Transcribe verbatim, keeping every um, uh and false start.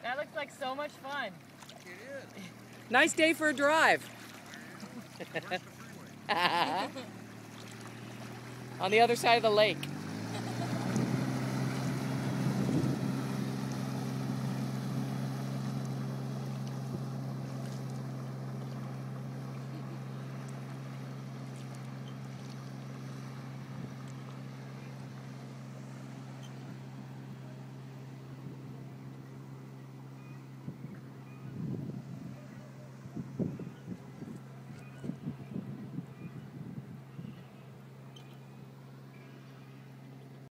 That looks like so much fun. It is. Nice day for a drive. On the other side of the lake.